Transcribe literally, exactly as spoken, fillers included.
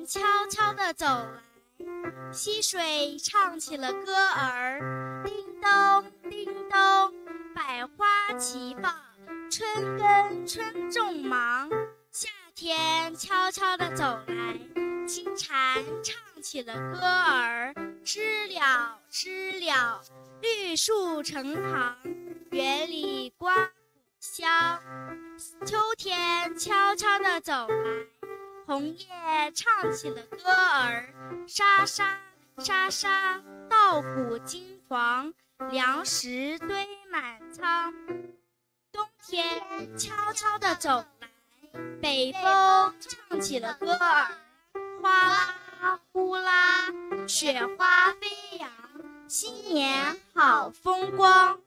悄悄地走来，溪水唱起了歌儿，叮咚叮咚，百花齐放，春耕春种忙。夏天悄悄地走来，金蝉唱起了歌儿，知了知了，绿树成行，园里瓜果香。秋天悄悄地走来，红叶唱起了歌儿，沙沙沙沙，稻谷金黄，粮食堆满仓。冬天悄悄地走来，北风唱起了歌儿，哗啦呼啦，雪花飞扬，新年好风光。